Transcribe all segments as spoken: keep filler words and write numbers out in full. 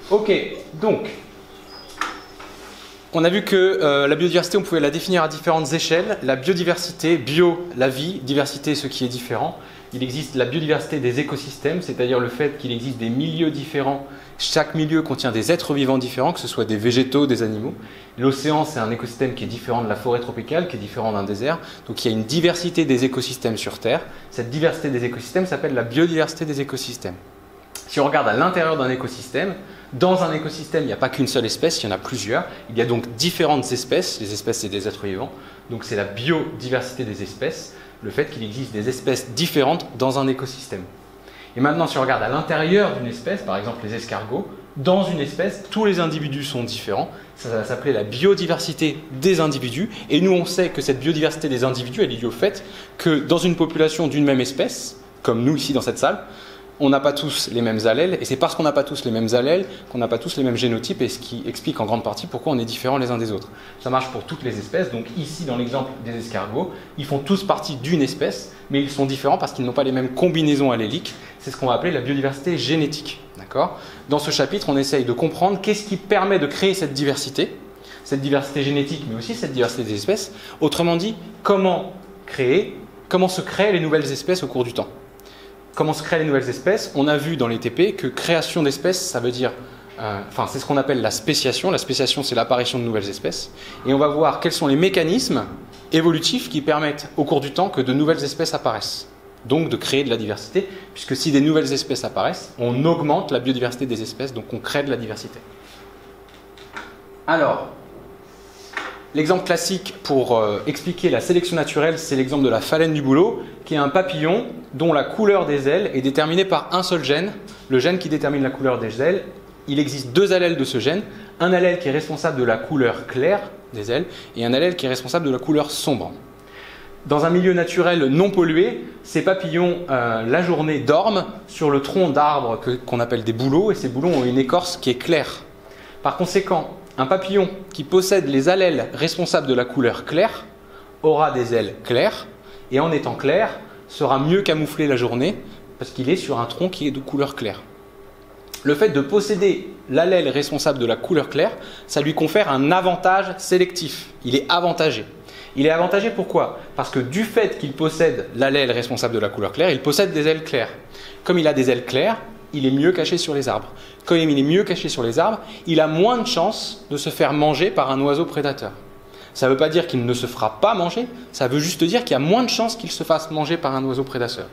Ok, donc, on a vu que euh, la biodiversité, on pouvait la définir à différentes échelles. La biodiversité, bio, la vie, diversité, ce qui est différent. Il existe la biodiversité des écosystèmes, c'est-à-dire le fait qu'il existe des milieux différents. Chaque milieu contient des êtres vivants différents, que ce soit des végétaux, des animaux. L'océan, c'est un écosystème qui est différent de la forêt tropicale, qui est différent d'un désert. Donc il y a une diversité des écosystèmes sur Terre. Cette diversité des écosystèmes s'appelle la biodiversité des écosystèmes. Si on regarde à l'intérieur d'un écosystème, dans un écosystème, il n'y a pas qu'une seule espèce, il y en a plusieurs. Il y a donc différentes espèces. Les espèces, c'est des êtres vivants. Donc c'est la biodiversité des espèces, le fait qu'il existe des espèces différentes dans un écosystème. Et maintenant, si on regarde à l'intérieur d'une espèce, par exemple les escargots, dans une espèce, tous les individus sont différents. Ça va s'appeler la biodiversité des individus. Et nous, on sait que cette biodiversité des individus, elle est liée au fait que dans une population d'une même espèce, comme nous ici dans cette salle, on n'a pas tous les mêmes allèles, et c'est parce qu'on n'a pas tous les mêmes allèles qu'on n'a pas tous les mêmes génotypes, et ce qui explique en grande partie pourquoi on est différents les uns des autres. Ça marche pour toutes les espèces, donc ici dans l'exemple des escargots, ils font tous partie d'une espèce, mais ils sont différents parce qu'ils n'ont pas les mêmes combinaisons alléliques. C'est ce qu'on va appeler la biodiversité génétique. D'accord ? Dans ce chapitre, on essaye de comprendre qu'est-ce qui permet de créer cette diversité, cette diversité génétique, mais aussi cette diversité des espèces. Autrement dit, comment créer, comment se créent les nouvelles espèces au cours du temps. Comment se créent les nouvelles espèces? On a vu dans les T P que création d'espèces, ça veut dire, euh, enfin c'est ce qu'on appelle la spéciation. La spéciation, c'est l'apparition de nouvelles espèces. Et on va voir quels sont les mécanismes évolutifs qui permettent au cours du temps que de nouvelles espèces apparaissent. Donc de créer de la diversité, puisque si des nouvelles espèces apparaissent, on augmente la biodiversité des espèces, donc on crée de la diversité. Alors, l'exemple classique pour euh, expliquer la sélection naturelle, c'est l'exemple de la phalène du bouleau, qui est un papillon dont la couleur des ailes est déterminée par un seul gène, le gène qui détermine la couleur des ailes. Il existe deux allèles de ce gène, un allèle qui est responsable de la couleur claire des ailes et un allèle qui est responsable de la couleur sombre. Dans un milieu naturel non pollué, ces papillons, euh, la journée, dorment sur le tronc d'arbres que, qu'on appelle des bouleaux, et ces bouleaux ont une écorce qui est claire. Par conséquent, un papillon qui possède les allèles responsables de la couleur claire aura des ailes claires, et en étant clair, sera mieux camouflé la journée parce qu'il est sur un tronc qui est de couleur claire. Le fait de posséder l'allèle responsable de la couleur claire, ça lui confère un avantage sélectif. Il est avantagé. Il est avantagé pourquoi? Parce que du fait qu'il possède l'allèle responsable de la couleur claire, il possède des ailes claires. Comme il a des ailes claires, il est mieux caché sur les arbres. Comme il est mieux caché sur les arbres, il a moins de chances de se faire manger par un oiseau prédateur. Ça ne veut pas dire qu'il ne se fera pas manger, ça veut juste dire qu'il y a moins de chances qu'il se fasse manger par un oiseau prédateur.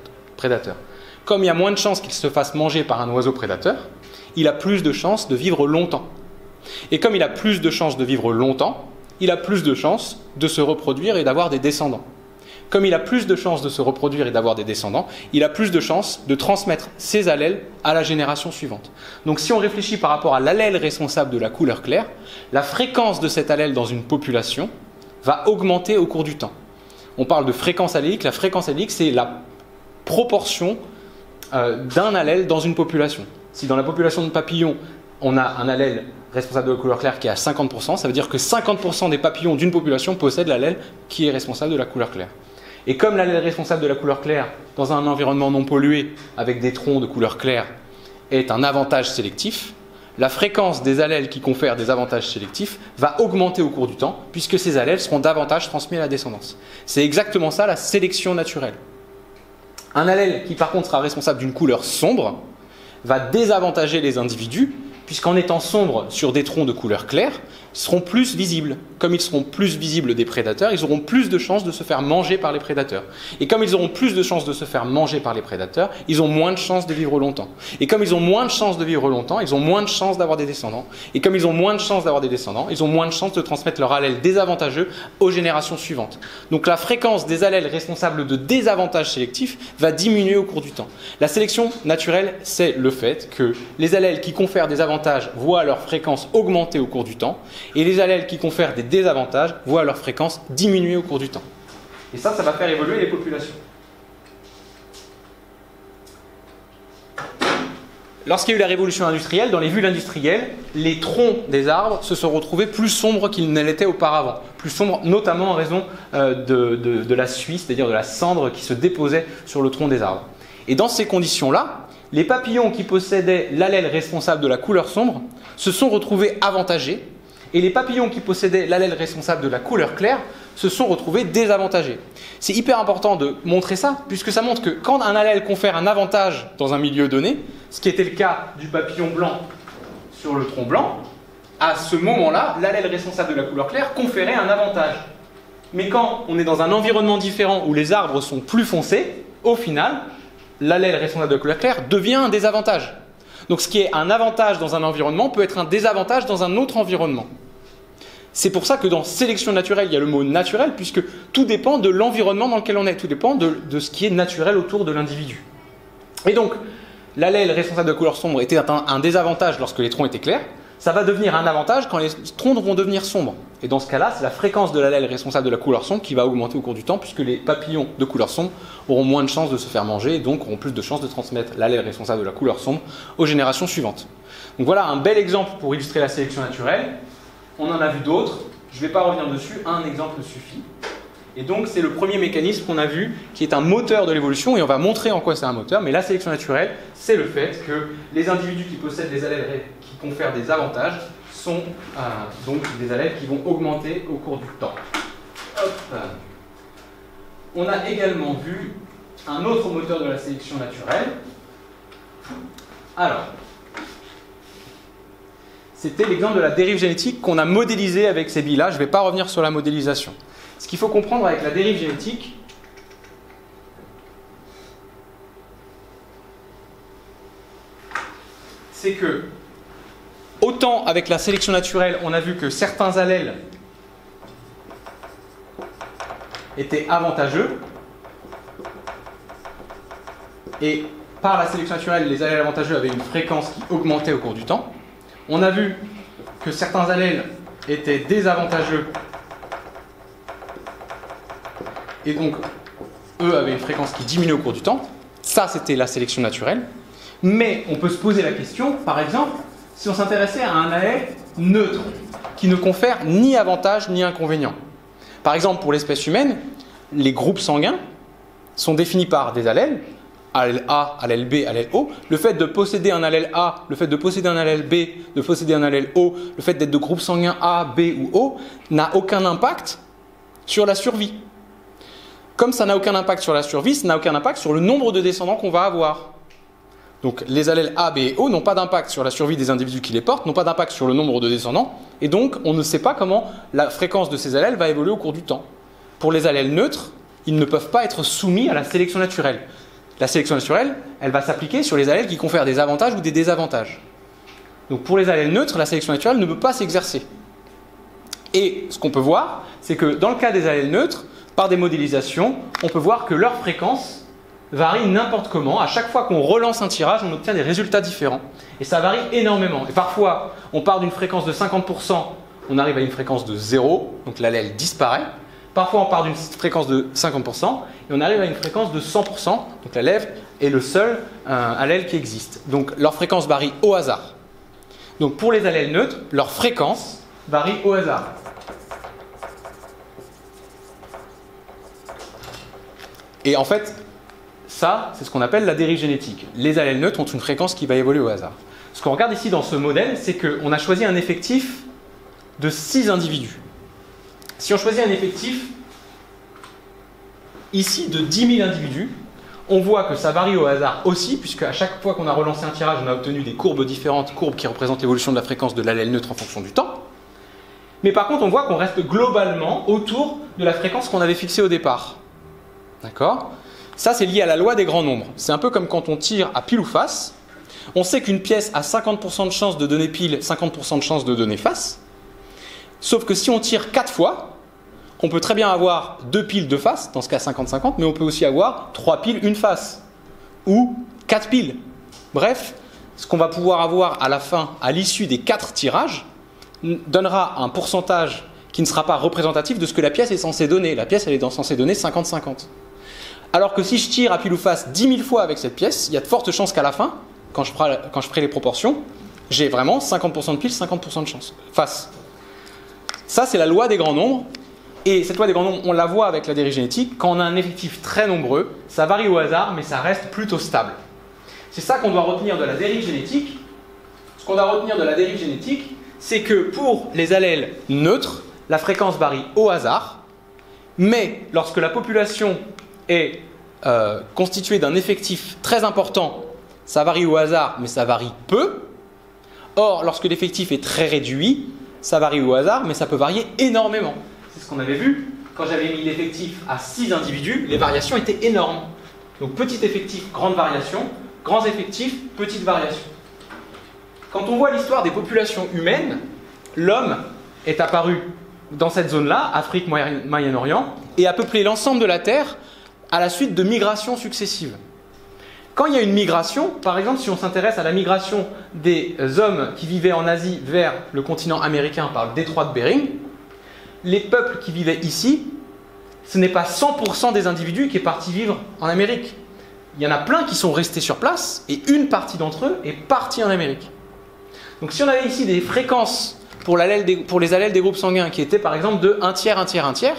Comme il y a moins de chances qu'il se fasse manger par un oiseau prédateur, il a plus de chances de vivre longtemps. Et comme il a plus de chances de vivre longtemps, il a plus de chances de se reproduire et d'avoir des descendants. Comme il a plus de chances de se reproduire et d'avoir des descendants, il a plus de chances de transmettre ses allèles à la génération suivante. Donc si on réfléchit par rapport à l'allèle responsable de la couleur claire, la fréquence de cet allèle dans une population va augmenter au cours du temps. On parle de fréquence allélique. La fréquence allélique, c'est la proportion euh, d'un allèle dans une population. Si dans la population de papillons, on a un allèle responsable de la couleur claire qui est à cinquante pour cent, ça veut dire que cinquante pour cent des papillons d'une population possèdent l'allèle qui est responsable de la couleur claire. Et comme l'allèle responsable de la couleur claire dans un environnement non pollué avec des troncs de couleur claire est un avantage sélectif, la fréquence des allèles qui confèrent des avantages sélectifs va augmenter au cours du temps puisque ces allèles seront davantage transmis à la descendance. C'est exactement ça la sélection naturelle. Un allèle qui par contre sera responsable d'une couleur sombre va désavantager les individus puisqu'en étant sombres sur des troncs de couleur claire, ils seront plus visibles. Comme ils seront plus visibles des prédateurs, ils auront plus de chances de se faire manger par les prédateurs. Et comme ils auront plus de chances de se faire manger par les prédateurs, ils ont moins de chances de vivre longtemps. Et comme ils ont moins de chances de vivre longtemps, ils ont moins de chances d'avoir des descendants. Et comme ils ont moins de chances d'avoir des descendants, ils ont moins de chances de transmettre leur allèle désavantageux aux générations suivantes. Donc la fréquence des allèles responsables de désavantages sélectifs va diminuer au cours du temps. La sélection naturelle, c'est le fait que les allèles qui confèrent des avantages voient leur fréquence augmenter au cours du temps, et les allèles qui confèrent des désavantages voient leur fréquence diminuer au cours du temps. Et ça, ça va faire évoluer les populations. Lorsqu'il y a eu la révolution industrielle, dans les villes industrielles, les troncs des arbres se sont retrouvés plus sombres qu'ils ne l'étaient auparavant. Plus sombres notamment en raison euh, de, de, de la suie, c'est-à-dire de la cendre qui se déposait sur le tronc des arbres. Et dans ces conditions-là, les papillons qui possédaient l'allèle responsable de la couleur sombre se sont retrouvés avantagés et les papillons qui possédaient l'allèle responsable de la couleur claire se sont retrouvés désavantagés. C'est hyper important de montrer ça, puisque ça montre que quand un allèle confère un avantage dans un milieu donné, ce qui était le cas du papillon blanc sur le tronc blanc, à ce moment-là, l'allèle responsable de la couleur claire conférait un avantage. Mais quand on est dans un environnement différent où les arbres sont plus foncés, au final, l'allèle responsable de la couleur claire devient un désavantage. Donc ce qui est un avantage dans un environnement peut être un désavantage dans un autre environnement. C'est pour ça que dans sélection naturelle, il y a le mot naturel, puisque tout dépend de l'environnement dans lequel on est, tout dépend de, de ce qui est naturel autour de l'individu. Et donc, l'allèle responsable de la couleur sombre était un, un désavantage lorsque les troncs étaient clairs, ça va devenir un avantage quand les troncs vont devenir sombres. Et dans ce cas-là, c'est la fréquence de l'allèle responsable de la couleur sombre qui va augmenter au cours du temps, puisque les papillons de couleur sombre auront moins de chances de se faire manger, et donc auront plus de chances de transmettre l'allèle responsable de la couleur sombre aux générations suivantes. Donc voilà un bel exemple pour illustrer la sélection naturelle. On en a vu d'autres, je ne vais pas revenir dessus, un exemple suffit. Et donc c'est le premier mécanisme qu'on a vu qui est un moteur de l'évolution, et on va montrer en quoi c'est un moteur, mais la sélection naturelle, c'est le fait que les individus qui possèdent des allèles qui confèrent des avantages sont euh, donc des allèles qui vont augmenter au cours du temps. Hop. On a également vu un autre moteur de la sélection naturelle. Alors, c'était l'exemple de la dérive génétique qu'on a modélisé avec ces billes-là. Je ne vais pas revenir sur la modélisation. Ce qu'il faut comprendre avec la dérive génétique, c'est que, autant avec la sélection naturelle, on a vu que certains allèles étaient avantageux, et par la sélection naturelle, les allèles avantageux avaient une fréquence qui augmentait au cours du temps. On a vu que certains allèles étaient désavantageux, et donc eux avaient une fréquence qui diminuait au cours du temps. Ça, c'était la sélection naturelle. Mais on peut se poser la question, par exemple, si on s'intéressait à un allèle neutre, qui ne confère ni avantage ni inconvénient. Par exemple, pour l'espèce humaine, les groupes sanguins sont définis par des allèles, allèle A, allèle B, allèle O. Le fait de posséder un allèle A, le fait de posséder un allèle B, de posséder un allèle O, le fait d'être de groupe sanguin A, B ou O, n'a aucun impact sur la survie. Comme ça n'a aucun impact sur la survie, ça n'a aucun impact sur le nombre de descendants qu'on va avoir. Donc les allèles A, B et O n'ont pas d'impact sur la survie des individus qui les portent, n'ont pas d'impact sur le nombre de descendants, et donc on ne sait pas comment la fréquence de ces allèles va évoluer au cours du temps. Pour les allèles neutres, ils ne peuvent pas être soumis à la sélection naturelle. La sélection naturelle, elle va s'appliquer sur les allèles qui confèrent des avantages ou des désavantages. Donc pour les allèles neutres, la sélection naturelle ne peut pas s'exercer. Et ce qu'on peut voir, c'est que dans le cas des allèles neutres, par des modélisations, on peut voir que leur fréquence varie n'importe comment. À chaque fois qu'on relance un tirage, on obtient des résultats différents. Et ça varie énormément. Et parfois, on part d'une fréquence de cinquante pour cent, on arrive à une fréquence de zéro, donc l'allèle disparaît. Parfois, on part d'une fréquence de cinquante pour cent et on arrive à une fréquence de cent pour cent. Donc l'allèle est le seul euh, allèle qui existe. Donc leur fréquence varie au hasard. Donc pour les allèles neutres, leur fréquence varie au hasard. Et en fait, ça, c'est ce qu'on appelle la dérive génétique. Les allèles neutres ont une fréquence qui va évoluer au hasard. Ce qu'on regarde ici dans ce modèle, c'est qu'on a choisi un effectif de six individus. Si on choisit un effectif ici de dix mille individus, on voit que ça varie au hasard aussi, puisque à chaque fois qu'on a relancé un tirage, on a obtenu des courbes différentes, courbes qui représentent l'évolution de la fréquence de l'allèle neutre en fonction du temps. Mais par contre, on voit qu'on reste globalement autour de la fréquence qu'on avait fixée au départ. D'accord ? Ça, c'est lié à la loi des grands nombres. C'est un peu comme quand on tire à pile ou face. On sait qu'une pièce a cinquante pour cent de chance de donner pile, cinquante pour cent de chance de donner face. Sauf que si on tire quatre fois, on peut très bien avoir deux piles, deux faces, dans ce cas cinquante cinquante, mais on peut aussi avoir trois piles, une face. Ou quatre piles. Bref, ce qu'on va pouvoir avoir à la fin, à l'issue des quatre tirages, donnera un pourcentage qui ne sera pas représentatif de ce que la pièce est censée donner. La pièce, elle est censée donner cinquante cinquante. Alors que si je tire à pile ou face dix mille fois avec cette pièce, il y a de fortes chances qu'à la fin, quand je ferai, quand je ferai les proportions, j'ai vraiment cinquante pour cent de pile, cinquante pour cent de chance. Face. Ça, c'est la loi des grands nombres. Et cette loi des grands nombres, on la voit avec la dérive génétique. Quand on a un effectif très nombreux, ça varie au hasard, mais ça reste plutôt stable. C'est ça qu'on doit retenir de la dérive génétique. Ce qu'on doit retenir de la dérive génétique, c'est que pour les allèles neutres, la fréquence varie au hasard, mais lorsque la population est euh, constituée d'un effectif très important, ça varie au hasard, mais ça varie peu. Or, lorsque l'effectif est très réduit, ça varie au hasard, mais ça peut varier énormément. C'est ce qu'on avait vu. Quand j'avais mis l'effectif à six individus, les variations étaient énormes. Donc petit effectif, grande variation, grands effectifs, petite variation. Quand on voit l'histoire des populations humaines, l'homme est apparu dans cette zone-là, Afrique, Moyen-Orient, et a peuplé l'ensemble de la Terre à la suite de migrations successives. Quand il y a une migration, par exemple, si on s'intéresse à la migration des hommes qui vivaient en Asie vers le continent américain par le détroit de Bering, les peuples qui vivaient ici, ce n'est pas cent pour cent des individus qui est parti vivre en Amérique. Il y en a plein qui sont restés sur place et une partie d'entre eux est partie en Amérique. Donc si on avait ici des fréquences pour, des, pour les allèles des groupes sanguins qui étaient par exemple de un tiers, un tiers, un tiers,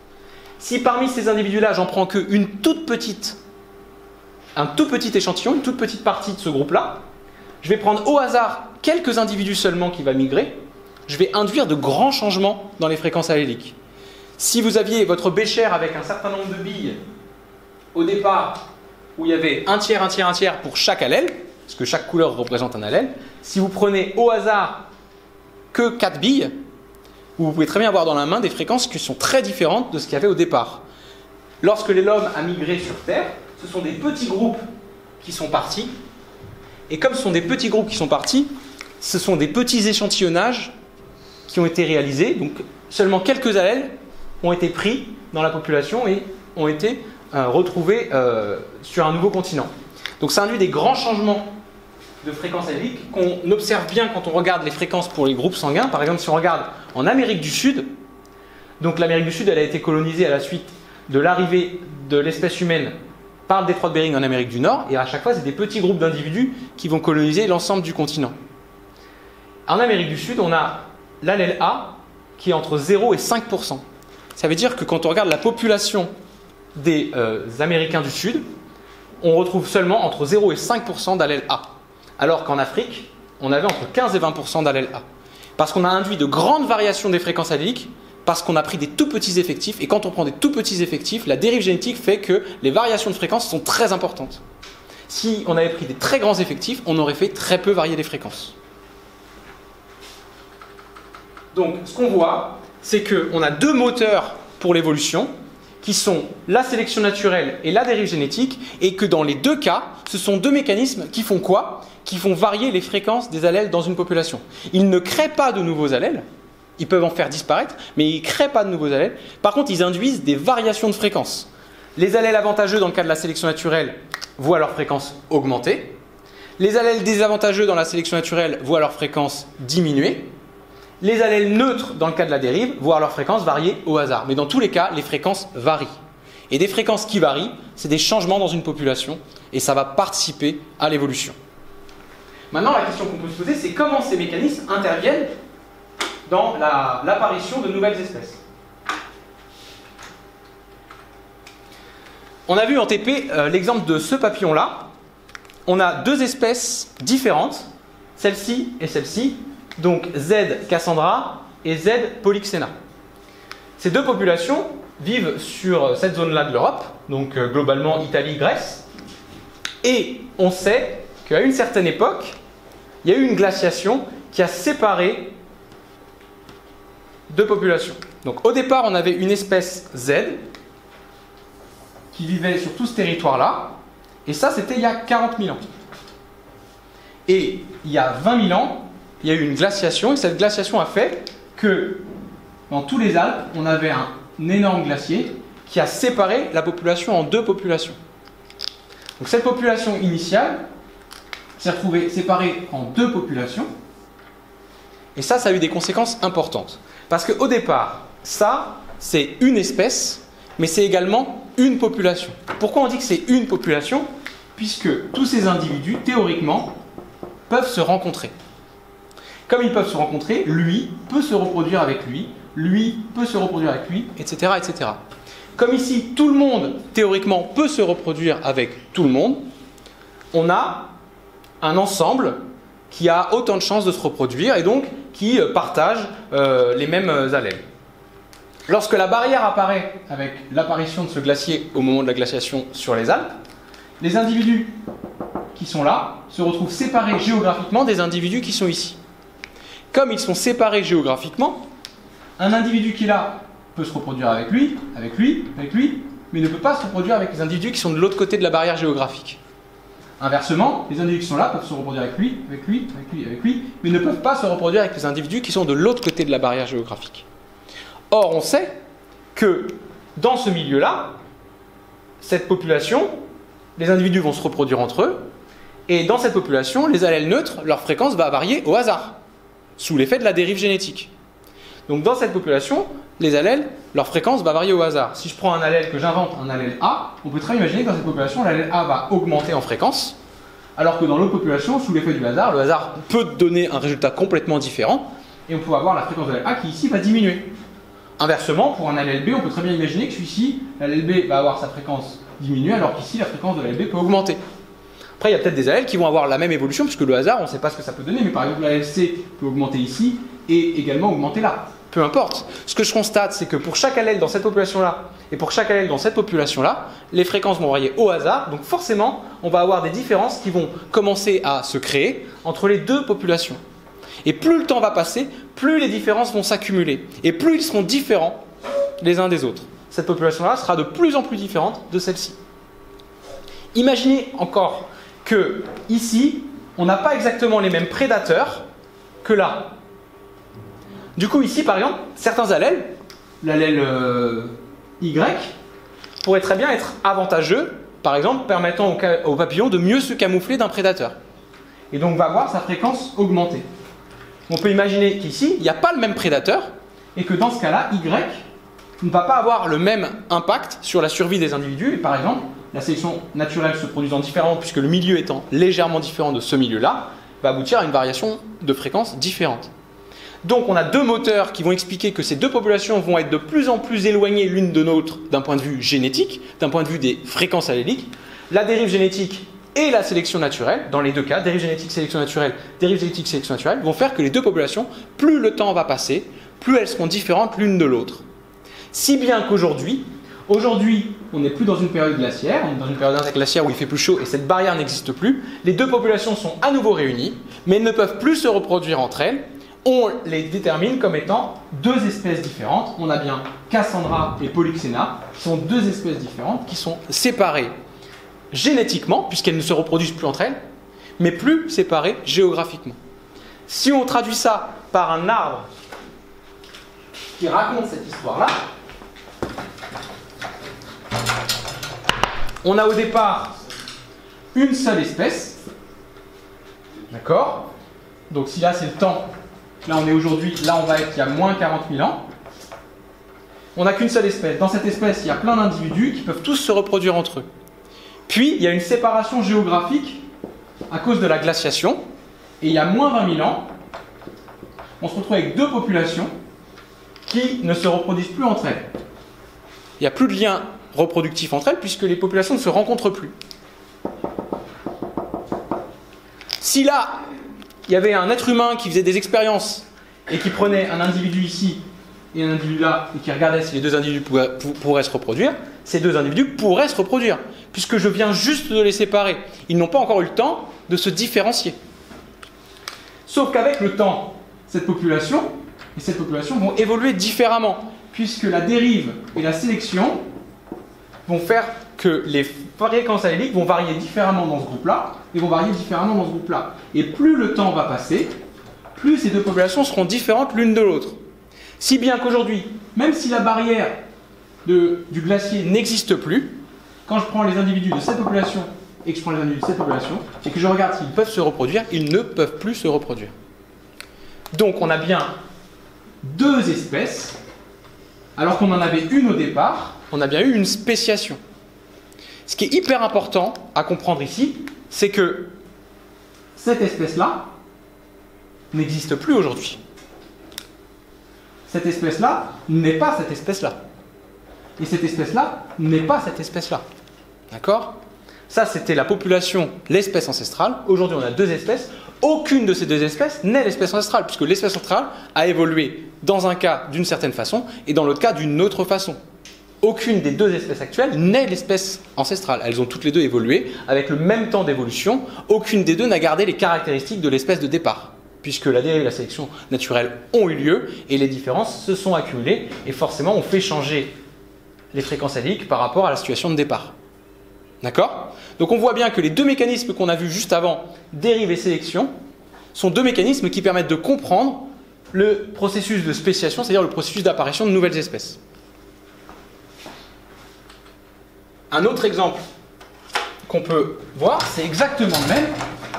si parmi ces individus-là, j'en prends qu'une toute petite, un tout petit échantillon, une toute petite partie de ce groupe-là, je vais prendre au hasard quelques individus seulement qui va migrer, je vais induire de grands changements dans les fréquences alléliques. Si vous aviez votre bécher avec un certain nombre de billes au départ, où il y avait un tiers, un tiers, un tiers pour chaque allèle, parce que chaque couleur représente un allèle, si vous prenez au hasard que quatre billes, vous pouvez très bien avoir dans la main des fréquences qui sont très différentes de ce qu'il y avait au départ. Lorsque l'homme a migré sur Terre, ce sont des petits groupes qui sont partis, et comme ce sont des petits groupes qui sont partis, ce sont des petits échantillonnages qui ont été réalisés, donc seulement quelques allèles ont été pris dans la population et ont été euh, retrouvés euh, sur un nouveau continent. Donc ça induit des grands changements de fréquences alléliques qu'on observe bien quand on regarde les fréquences pour les groupes sanguins. Par exemple, si on regarde en Amérique du Sud, donc l'Amérique du Sud elle a été colonisée à la suite de l'arrivée de l'espèce humaine par le détroit de Bering en Amérique du Nord, et à chaque fois c'est des petits groupes d'individus qui vont coloniser l'ensemble du continent. En Amérique du Sud, on a l'allèle A qui est entre zéro et cinq pour cent. Ça veut dire que quand on regarde la population des euh, Américains du Sud, on retrouve seulement entre zéro et cinq pour cent d'allèle A. Alors qu'en Afrique, on avait entre quinze et vingt pour cent d'allèle A. Parce qu'on a induit de grandes variations des fréquences alléliques, parce qu'on a pris des tout petits effectifs, et quand on prend des tout petits effectifs, la dérive génétique fait que les variations de fréquences sont très importantes. Si on avait pris des très grands effectifs, on aurait fait très peu varier les fréquences. Donc, ce qu'on voit, c'est qu'on a deux moteurs pour l'évolution, qui sont la sélection naturelle et la dérive génétique, et que dans les deux cas, ce sont deux mécanismes qui font quoi? Qui font varier les fréquences des allèles dans une population. Ils ne créent pas de nouveaux allèles, ils peuvent en faire disparaître, mais ils ne créent pas de nouveaux allèles. Par contre, ils induisent des variations de fréquences. Les allèles avantageux dans le cas de la sélection naturelle voient leur fréquence augmenter. Les allèles désavantageux dans la sélection naturelle voient leur fréquence diminuer. Les allèles neutres, dans le cas de la dérive, voient leur fréquence varier au hasard. Mais dans tous les cas, les fréquences varient. Et des fréquences qui varient, c'est des changements dans une population, et ça va participer à l'évolution. Maintenant, la question qu'on peut se poser, c'est comment ces mécanismes interviennent dans la, l'apparition de nouvelles espèces. On a vu en T P euh, l'exemple de ce papillon-là. On a deux espèces différentes, celle-ci et celle-ci. Donc Z Cassandra et Z Polyxena. Ces deux populations vivent sur cette zone-là de l'Europe, donc euh, globalement Italie, Grèce, et on sait qu'à une certaine époque, il y a eu une glaciation qui a séparé deux populations. Donc au départ, on avait une espèce Z qui vivait sur tout ce territoire-là, et ça c'était il y a quarante mille ans. Et il y a vingt mille ans, il y a eu une glaciation, et cette glaciation a fait que dans tous les Alpes, on avait un énorme glacier qui a séparé la population en deux populations. Donc cette population initiale s'est retrouvée séparée en deux populations, et ça, ça a eu des conséquences importantes. Parce qu'au départ, ça, c'est une espèce, mais c'est également une population. Pourquoi on dit que c'est une population? Puisque tous ces individus, théoriquement, peuvent se rencontrer. Comme ils peuvent se rencontrer, lui peut se reproduire avec lui, lui peut se reproduire avec lui, et cetera, et cetera. Comme ici, tout le monde, théoriquement, peut se reproduire avec tout le monde, on a un ensemble qui a autant de chances de se reproduire et donc qui euh, partage euh, les mêmes euh, allèles. Lorsque la barrière apparaît avec l'apparition de ce glacier au moment de la glaciation sur les Alpes, les individus qui sont là se retrouvent séparés géographiquement des individus qui sont ici. Comme ils sont séparés géographiquement, un individu qui est là peut se reproduire avec lui, avec lui, avec lui, mais ne peut pas se reproduire avec les individus qui sont de l'autre côté de la barrière géographique. Inversement, les individus qui sont là peuvent se reproduire avec lui, avec lui, avec lui, avec lui, mais ne peuvent pas se reproduire avec les individus qui sont de l'autre côté de la barrière géographique. Or, on sait que dans ce milieu-là, cette population, les individus vont se reproduire entre eux, et dans cette population, les allèles neutres, leur fréquence va varier au hasard, sous l'effet de la dérive génétique. Donc dans cette population, les allèles, leur fréquence va varier au hasard. Si je prends un allèle que j'invente, un allèle A, on peut très bien imaginer que dans cette population, l'allèle A va augmenter en fréquence, alors que dans l'autre population, sous l'effet du hasard, le hasard peut donner un résultat complètement différent, et on peut avoir la fréquence de l'allèle A qui ici va diminuer. Inversement, pour un allèle B, on peut très bien imaginer que celui-ci, l'allèle B va avoir sa fréquence diminuée, alors qu'ici, la fréquence de l'allèle B peut augmenter. Après, il y a peut-être des allèles qui vont avoir la même évolution, puisque le hasard, on ne sait pas ce que ça peut donner, mais par exemple, l'allèle C peut augmenter ici, et également augmenter là. Peu importe. Ce que je constate, c'est que pour chaque allèle dans cette population-là, et pour chaque allèle dans cette population-là, les fréquences vont varier au hasard, donc forcément, on va avoir des différences qui vont commencer à se créer entre les deux populations. Et plus le temps va passer, plus les différences vont s'accumuler, et plus ils seront différents les uns des autres. Cette population-là sera de plus en plus différente de celle-ci. Imaginez encore que ici, on n'a pas exactement les mêmes prédateurs que là. Du coup, ici, par exemple, certains allèles, l'allèle euh, Y, pourrait très bien être avantageux, par exemple, permettant au, au papillon de mieux se camoufler d'un prédateur. Et donc, va voir sa fréquence augmenter. On peut imaginer qu'ici, il n'y a pas le même prédateur, et que dans ce cas-là, Y ne va pas avoir le même impact sur la survie des individus. Et par exemple, la sélection naturelle se produisant différemment, puisque le milieu étant légèrement différent de ce milieu-là, va aboutir à une variation de fréquence différente. Donc on a deux moteurs qui vont expliquer que ces deux populations vont être de plus en plus éloignées l'une de l'autre d'un point de vue génétique, d'un point de vue des fréquences alléliques. La dérive génétique et la sélection naturelle, dans les deux cas, dérive génétique, sélection naturelle, dérive génétique, sélection naturelle, vont faire que les deux populations, plus le temps va passer, plus elles seront différentes l'une de l'autre. Si bien qu'aujourd'hui, aujourd'hui, on n'est plus dans une période glaciaire, on est dans une période interglaciaire où il fait plus chaud et cette barrière n'existe plus. Les deux populations sont à nouveau réunies, mais elles ne peuvent plus se reproduire entre elles. On les détermine comme étant deux espèces différentes. On a bien Cassandra et Polyxena, qui sont deux espèces différentes, qui sont séparées génétiquement, puisqu'elles ne se reproduisent plus entre elles, mais plus séparées géographiquement. Si on traduit ça par un arbre qui raconte cette histoire-là, on a au départ une seule espèce, d'accord? Donc si là c'est le temps, là on est aujourd'hui, là on va être il y a moins quarante mille ans. On n'a qu'une seule espèce. Dans cette espèce, il y a plein d'individus qui peuvent tous se reproduire entre eux. Puis il y a une séparation géographique à cause de la glaciation. Et il y a moins vingt mille ans, on se retrouve avec deux populations qui ne se reproduisent plus entre elles. Il n'y a plus de lien reproductif entre elles puisque les populations ne se rencontrent plus. Si là, il y avait un être humain qui faisait des expériences et qui prenait un individu ici et un individu là et qui regardait si les deux individus pourraient, pourraient se reproduire, ces deux individus pourraient se reproduire puisque je viens juste de les séparer. Ils n'ont pas encore eu le temps de se différencier. Sauf qu'avec le temps, cette population et cette population vont évoluer différemment puisque la dérive et la sélection vont faire que les fréquences alléliques vont varier différemment dans ce groupe-là et vont varier différemment dans ce groupe-là. Et plus le temps va passer, plus ces deux populations seront différentes l'une de l'autre. Si bien qu'aujourd'hui, même si la barrière de, du glacier n'existe plus, quand je prends les individus de cette population et que je prends les individus de cette population, et que je regarde s'ils peuvent se reproduire, ils ne peuvent plus se reproduire. Donc on a bien deux espèces, alors qu'on en avait une au départ, on a bien eu une spéciation. Ce qui est hyper important à comprendre ici, c'est que cette espèce-là n'existe plus aujourd'hui. Cette espèce-là n'est pas cette espèce-là. Et cette espèce-là n'est pas cette espèce-là. D'accord ? Ça, c'était la population, l'espèce ancestrale. Aujourd'hui, on a deux espèces. Aucune de ces deux espèces n'est l'espèce ancestrale, puisque l'espèce ancestrale a évolué dans un cas d'une certaine façon et dans l'autre cas d'une autre façon. Aucune des deux espèces actuelles n'est l'espèce ancestrale. Elles ont toutes les deux évolué avec le même temps d'évolution. Aucune des deux n'a gardé les caractéristiques de l'espèce de départ, puisque la dérive et la sélection naturelle ont eu lieu et les différences se sont accumulées et forcément on fait changer les fréquences alliques par rapport à la situation de départ. D'accord ? Donc on voit bien que les deux mécanismes qu'on a vus juste avant, dérive et sélection, sont deux mécanismes qui permettent de comprendre le processus de spéciation, c'est-à-dire le processus d'apparition de nouvelles espèces. Un autre exemple qu'on peut voir, c'est exactement le même.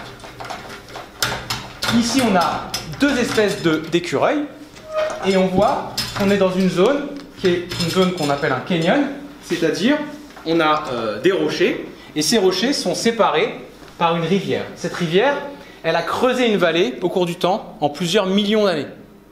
Ici, on a deux espèces d'écureuils et on voit qu'on est dans une zone qui est une zone qu'on appelle un canyon, c'est-à-dire on a euh, des rochers et ces rochers sont séparés par une rivière. Cette rivière, elle a creusé une vallée au cours du temps en plusieurs millions d'années.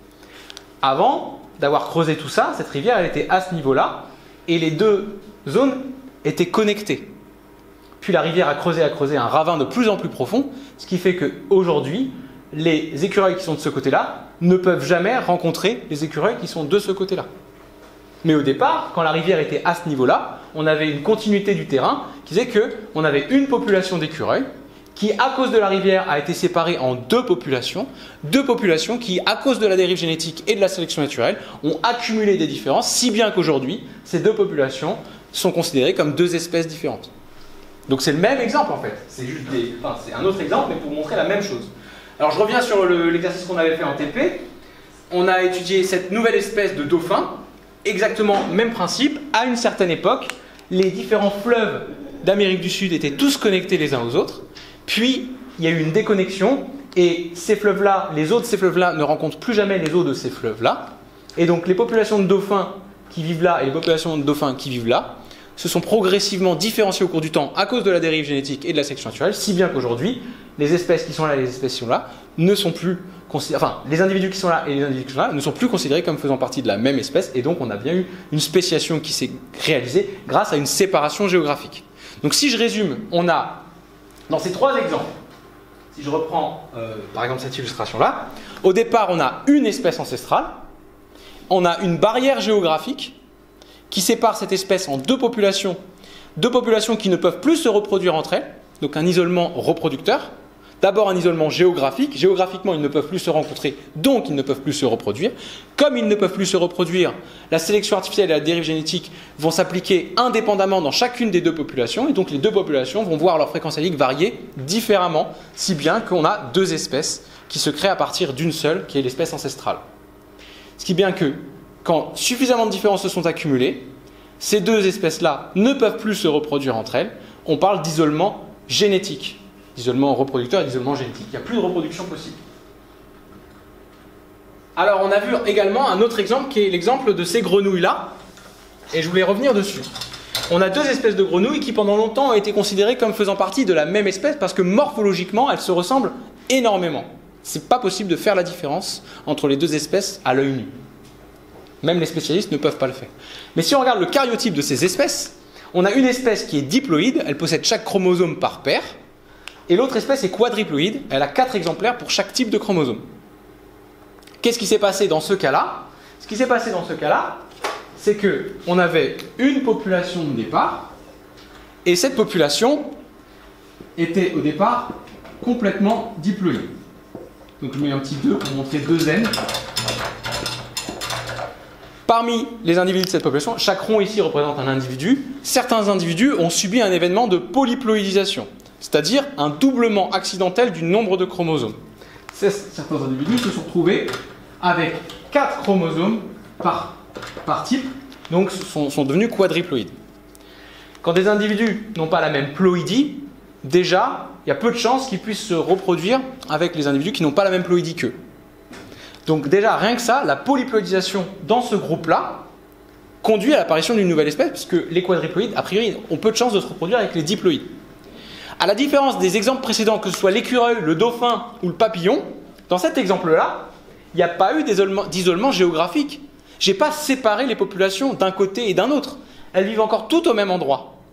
Avant d'avoir creusé tout ça, cette rivière, elle était à ce niveau-là et les deux zones étaient connectées. Puis la rivière a creusé, a creusé un ravin de plus en plus profond, ce qui fait qu'aujourd'hui, les écureuils qui sont de ce côté-là ne peuvent jamais rencontrer les écureuils qui sont de ce côté-là. Mais au départ, quand la rivière était à ce niveau-là, on avait une continuité du terrain qui disait qu'on avait une population d'écureuils qui, à cause de la rivière, a été séparée en deux populations, deux populations qui, à cause de la dérive génétique et de la sélection naturelle, ont accumulé des différences, si bien qu'aujourd'hui, ces deux populations sont considérées comme deux espèces différentes. Donc c'est le même exemple en fait, c'est juste des... enfin, c'est un autre exemple, mais pour montrer la même chose. Alors je reviens sur l'exercice qu'on avait fait en T P. On a étudié cette nouvelle espèce de dauphin, exactement même principe. À une certaine époque, les différents fleuves d'Amérique du Sud étaient tous connectés les uns aux autres. Puis, il y a eu une déconnexion et ces fleuves-là, les eaux de ces fleuves-là ne rencontrent plus jamais les eaux de ces fleuves-là. Et donc les populations de dauphins qui vivent là et les populations de dauphins qui vivent là se sont progressivement différenciées au cours du temps à cause de la dérive génétique et de la sélection naturelle, si bien qu'aujourd'hui, les espèces qui sont là et les espèces qui sont là ne sont plus considérées, enfin, les individus qui sont là et les individus qui sont là ne sont plus considérés comme faisant partie de la même espèce, et donc on a bien eu une spéciation qui s'est réalisée grâce à une séparation géographique. Donc si je résume, on a, dans ces trois exemples, si je reprends euh, par exemple cette illustration-là, au départ on a une espèce ancestrale, on a une barrière géographique qui sépare cette espèce en deux populations, deux populations qui ne peuvent plus se reproduire entre elles, donc un isolement reproducteur. D'abord un isolement géographique, géographiquement ils ne peuvent plus se rencontrer, donc ils ne peuvent plus se reproduire. Comme ils ne peuvent plus se reproduire, la sélection artificielle et la dérive génétique vont s'appliquer indépendamment dans chacune des deux populations, et donc les deux populations vont voir leur fréquence allique varier différemment, si bien qu'on a deux espèces qui se créent à partir d'une seule, qui est l'espèce ancestrale. Ce qui est bien que, quand suffisamment de différences se sont accumulées, ces deux espèces-là ne peuvent plus se reproduire entre elles. On parle d'isolement génétique, d'isolement reproducteur et d'isolement génétique. Il n'y a plus de reproduction possible. Alors on a vu également un autre exemple qui est l'exemple de ces grenouilles-là, et je voulais revenir dessus. On a deux espèces de grenouilles qui pendant longtemps ont été considérées comme faisant partie de la même espèce parce que morphologiquement elles se ressemblent énormément. C'est pas possible de faire la différence entre les deux espèces à l'œil nu. Même les spécialistes ne peuvent pas le faire. Mais si on regarde le karyotype de ces espèces, on a une espèce qui est diploïde, elle possède chaque chromosome par paire, et l'autre espèce est quadriploïde, elle a quatre exemplaires pour chaque type de chromosome. Qu'est-ce qui s'est passé dans ce cas-là? Ce qui s'est passé dans ce cas-là, c'est qu'on avait une population de départ, et cette population était au départ complètement diploïde. Donc je mets un petit deux pour montrer deux N. Parmi les individus de cette population, chaque rond ici représente un individu. Certains individus ont subi un événement de polyploïdisation, c'est-à-dire un doublement accidentel du nombre de chromosomes. Certains individus se sont retrouvés avec quatre chromosomes par, par type, donc sont, sont devenus quadriploïdes. Quand des individus n'ont pas la même ploïdie, déjà, il y a peu de chances qu'ils puissent se reproduire avec les individus qui n'ont pas la même ploïdie qu'eux. Donc déjà, rien que ça, la polyploïdisation dans ce groupe-là conduit à l'apparition d'une nouvelle espèce, puisque les quadriploïdes, a priori, ont peu de chances de se reproduire avec les diploïdes. À la différence des exemples précédents, que ce soit l'écureuil, le dauphin ou le papillon, dans cet exemple-là, il n'y a pas eu d'isolement géographique. Je n'ai pas séparé les populations d'un côté et d'un autre. Elles vivent encore toutes au même endroit.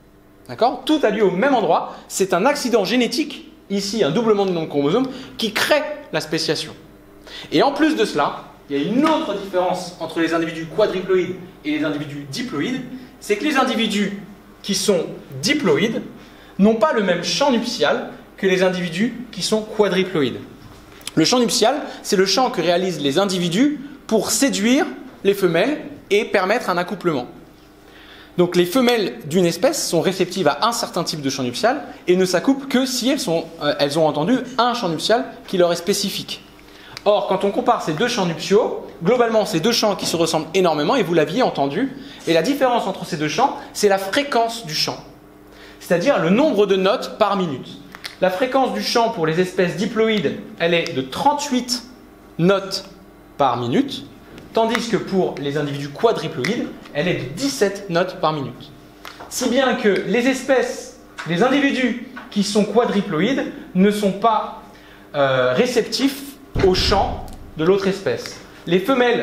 D'accord? Tout a lieu au même endroit. C'est un accident génétique, ici un doublement du nombre de chromosomes, qui crée la spéciation. Et en plus de cela, il y a une autre différence entre les individus quadriploïdes et les individus diploïdes, c'est que les individus qui sont diploïdes n'ont pas le même champ nuptial que les individus qui sont quadriploïdes. Le champ nuptial, c'est le champ que réalisent les individus pour séduire les femelles et permettre un accouplement. Donc les femelles d'une espèce sont réceptives à un certain type de champ nuptial et ne s'accouplent que si elles, sont, euh, elles ont entendu un champ nuptial qui leur est spécifique. Or, quand on compare ces deux champs nuptiaux, globalement, c'est deux champs qui se ressemblent énormément, et vous l'aviez entendu, et la différence entre ces deux champs, c'est la fréquence du chant, c'est-à-dire le nombre de notes par minute. La fréquence du chant pour les espèces diploïdes, elle est de trente-huit notes par minute, tandis que pour les individus quadriploïdes, elle est de dix-sept notes par minute. Si bien que les espèces, les individus qui sont quadriploïdes ne sont pas euh, réceptifs au chant de l'autre espèce. Les femelles,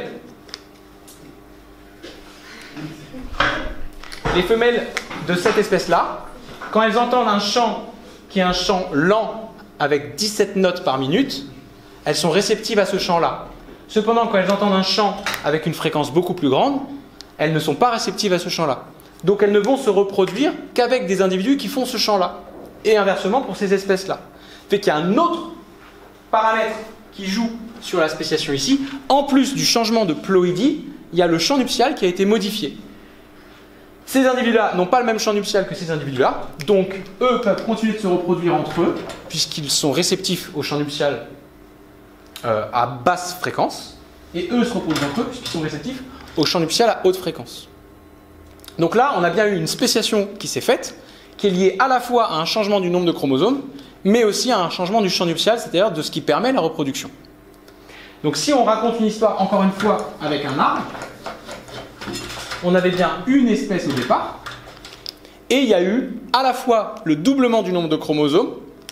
les femelles de cette espèce-là, quand elles entendent un chant qui est un chant lent avec dix-sept notes par minute, elles sont réceptives à ce chant-là. Cependant, quand elles entendent un chant avec une fréquence beaucoup plus grande, elles ne sont pas réceptives à ce chant-là. Donc elles ne vont se reproduire qu'avec des individus qui font ce chant-là. Et inversement pour ces espèces-là. Fait qu'il y a un autre paramètre qui joue sur la spéciation ici. En plus du changement de ploïdie, il y a le champ nuptial qui a été modifié. Ces individus-là n'ont pas le même champ nuptial que ces individus-là, donc eux peuvent continuer de se reproduire entre eux, puisqu'ils sont réceptifs au champ nuptial euh, à basse fréquence, et eux se reproduisent entre eux, puisqu'ils sont réceptifs au champ nuptial à haute fréquence. Donc là, on a bien eu une spéciation qui s'est faite, qui est liée à la fois à un changement du nombre de chromosomes, mais aussi à un changement du champ nuptial, c'est-à-dire de ce qui permet la reproduction. Donc si on raconte une histoire, encore une fois, avec un arbre, on avait bien une espèce au départ, et il y a eu à la fois le doublement du nombre de chromosomes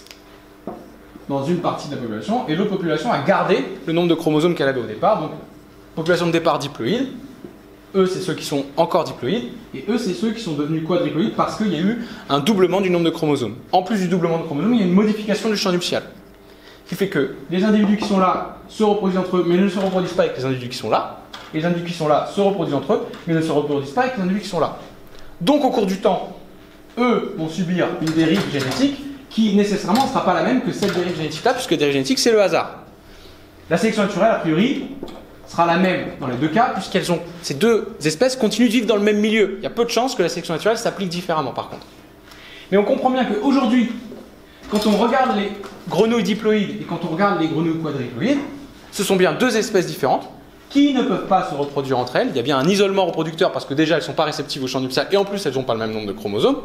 dans une partie de la population, et l'autre population a gardé le nombre de chromosomes qu'elle avait au départ. Donc, population de départ diploïde, eux c'est ceux qui sont encore diploïdes, et eux c'est ceux qui sont devenus quadriploïdes parce qu'il y a eu un doublement du nombre de chromosomes. En plus du doublement de chromosomes, il y a une modification du champ nuptial, qui fait que les individus qui sont là se reproduisent entre eux, mais ne se reproduisent pas avec les individus qui sont là. Les individus qui sont là se reproduisent entre eux, mais ne se reproduisent pas avec les individus qui sont là. Donc au cours du temps, eux vont subir une dérive génétique qui nécessairement ne sera pas la même que cette dérive génétique-là, puisque la dérive génétique c'est le hasard. La sélection naturelle, a priori, sera la même dans les deux cas, puisqu'elles ont, ces deux espèces continuent de vivre dans le même milieu. Il y a peu de chances que la sélection naturelle s'applique différemment par contre. Mais on comprend bien qu'aujourd'hui, quand on regarde les grenouilles diploïdes et quand on regarde les grenouilles quadriploïdes, ce sont bien deux espèces différentes qui ne peuvent pas se reproduire entre elles. Il y a bien un isolement reproducteur parce que déjà elles ne sont pas réceptives au champ nuptial et en plus elles n'ont pas le même nombre de chromosomes.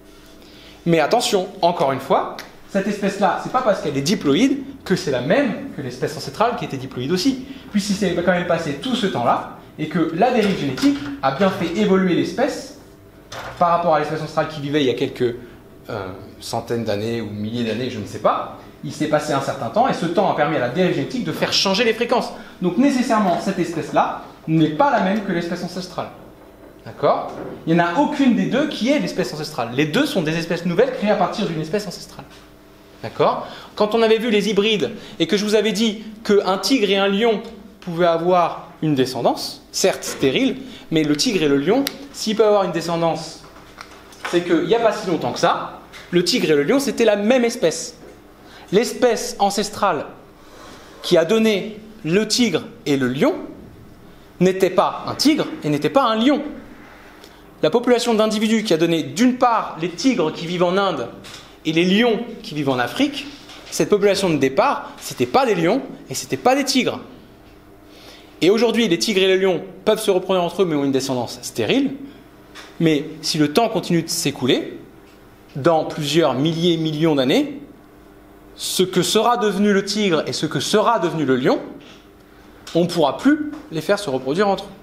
Mais attention, encore une fois, cette espèce-là, c'est pas parce qu'elle est diploïde que c'est la même que l'espèce ancestrale qui était diploïde aussi. Puisqu'il s'est quand même passé tout ce temps-là et que la dérive génétique a bien fait évoluer l'espèce par rapport à l'espèce ancestrale qui vivait il y a quelques euh, centaines d'années ou milliers d'années, je ne sais pas. Il s'est passé un certain temps et ce temps a permis à la dérive génétique de faire changer les fréquences. Donc nécessairement, cette espèce-là n'est pas la même que l'espèce ancestrale. D'accord? Il n'y en a aucune des deux qui est l'espèce ancestrale. Les deux sont des espèces nouvelles créées à partir d'une espèce ancestrale. D'accord? Quand on avait vu les hybrides et que je vous avais dit qu'un tigre et un lion pouvaient avoir une descendance, certes stérile, mais le tigre et le lion, s'ils peuvent avoir une descendance, c'est qu'il n'y a pas si longtemps que ça, le tigre et le lion, c'était la même espèce. L'espèce ancestrale qui a donné le tigre et le lion n'était pas un tigre et n'était pas un lion. La population d'individus qui a donné d'une part les tigres qui vivent en Inde et les lions qui vivent en Afrique, cette population de départ, ce n'était pas des lions et ce n'était pas des tigres. Et aujourd'hui, les tigres et les lions peuvent se reproduire entre eux mais ont une descendance stérile. Mais si le temps continue de s'écouler, dans plusieurs milliers, millions d'années, ce que sera devenu le tigre et ce que sera devenu le lion, on ne pourra plus les faire se reproduire entre eux.